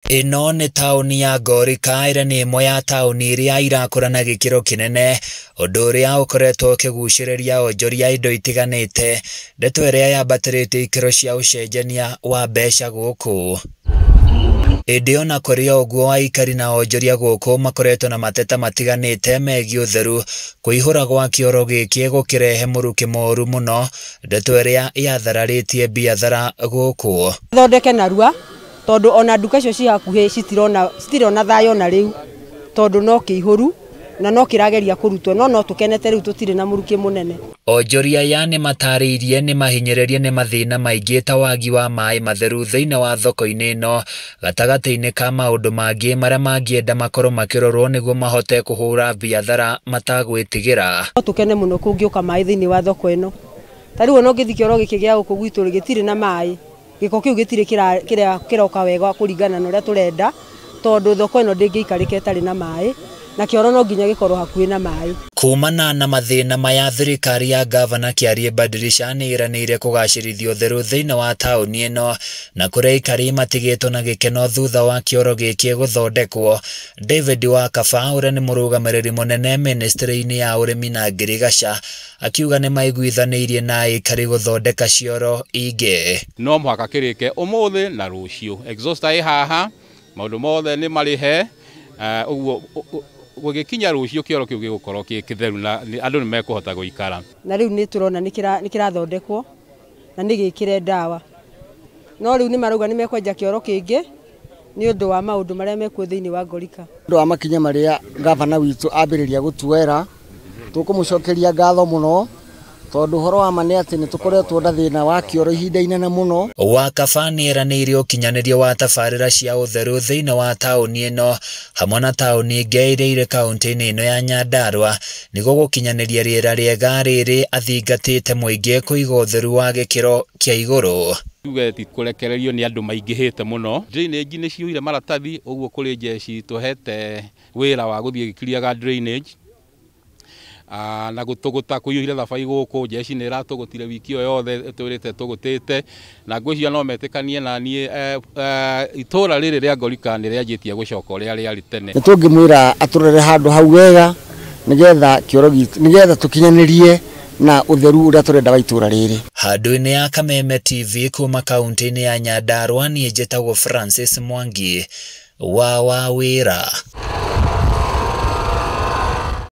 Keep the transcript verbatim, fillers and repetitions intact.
Ino nĩ taũni ya Ngorika ĩrĩa nĩ ĩmwe ya taũni iria irakũra na gĩkĩro kĩnene, ũndũ ũrĩa ũkoretwo ũkĩgucĩrĩria onjoria indo itiganĩte, ndeto ĩrĩa yambatĩrĩte ikĩro cia ũcenjania wa mbeca gũkũ. Ĩndĩ ona kũrĩ ũguo, aikari na onjoria gũkũ makoretwo na mateta matiganĩte megiĩ ũtheru, kũihũra gwa kĩoro gĩkĩ gũkĩrehe mũrukĩ mũru mũno, ndeto ĩrĩa yathararĩtie biathara gũkũ. Thondeke narua tondu ona nduka icio ci hakuhĩ citirona citirona thayo na riu tondu no kĩihũru na no kĩrageria kũrutwo, no no tũkenete riu tũtirĩ na mũrukĩ mũnene. Onjoria ya nĩ matarĩirie nĩ mahinyererie nĩ mathĩna maingĩ ta wagi wa maĩ matheru thĩinĩ wa thoko-inĩ ĩno, gatagatĩ-inĩ ka maũndũ mangĩ marĩa mangĩenda makorwo makĩrorwo nĩguo mahote kũhũra biathara matagwĩtigĩra. No tũkene mũno kũngĩũka maĩ thĩinĩ wa thoko ĩno. Ta rĩu ona ũngĩthi kĩoro gĩkĩ gĩa gũkũ gwitũ gĩtirĩ na maĩ, gĩko kĩu gĩtirĩ kĩrĩa kĩroka wega kũringana na ũrĩa tũrenda, tondu thoko ĩno ndĩngĩikarĩka ĩtarĩ na maĩ, na kĩoro no nginya gĩkorwo hakuhĩ na maĩ. Kumana na mathĩna maya, thirikari ya gavana Kĩarĩ Badirisha nĩ ĩranĩire kũgacĩrithia ũtheru thĩinĩ wa taũni ĩno, na kũrĩa aikari matigĩtwo na gĩkeno thutha wa kĩoro gĩkĩ gũthondekwo. David Wakaba ũrĩa nĩ mũrũgamĩrĩri mũnene ministry-inĩ ya ũrĩmi na ngirigaca akiuga nĩ maiguithanĩirie na aikari gũthondeka cioro ingĩ. No mũhaka kĩrĩke ũmũthĩ na rũciũ. Exhauster ĩ haha, maũndũ mothe nĩ marĩhe, ũguo gũgĩkinya rũciũ kĩoro kĩu gĩgũkorwo kĩtheru na andũ nĩ mekũhota gũikara. Na rĩu nĩ tũrona nĩ kĩrathondekwo na nĩ gĩkĩre ndawa, no rĩu nĩ marauga nĩ mekwenja kĩoro kĩngĩ nĩ ũndũ wa maũndũ marĩa mekuo thĩinĩ wa Ngorika. Ũndũ wa makinya marĩa gavana witũ ambĩrĩria gũtuera, tũkũmũcokeria ngatho mũno tondu horo wa ma nĩ atĩ nĩ tũkoretwo na thĩna wa kĩoro ihinda inene mũno. Wakaba nĩ eranĩire ũkinyanĩria wa tabarĩra cia ũtheru thĩinĩ wa taũni ĩno hamwe na taũni ingĩ iria irĩ kaũntĩ-inĩ ĩno ya Nyandarua nĩguo gũkinyanĩria rĩera rĩega rĩrĩ athingatĩte mũingĩ kũiga ũtheru wa gĩkĩro kĩa igũrũ. Tuge ti kũrekererio nĩ andũ maingĩhĩte mũno. Drainage nĩ cihũire maratathi, ũguo kũrĩ njeci tũhete wĩra wa gũthiĩ gĩkiriaga drainage. Uh, na gũtũgũta kũiyũire thabai gũkũ, njeci nĩ ĩratũgũtire wiki ĩyo yothe twĩrĩte tũgũtĩte, na ngwĩciria no metĩkanie na niĩ itũra rĩrĩ rĩa Ngorika nĩ rĩanjĩtie gũcoka ũrĩa rĩarĩ tene. Nĩ tũngĩmwĩra atũrere handũ hau wega nĩgetha kĩoro gitũ nĩgetha tũkinyanĩrie na ũtheru ũrĩa tũrenda wa itũra rĩrĩ. Handũ-inĩ ya Kameme T V kuma kaũntĩ-inĩ ya Nyandarua, niĩ njĩtagwo Francis Mwangi wa wa wĩra.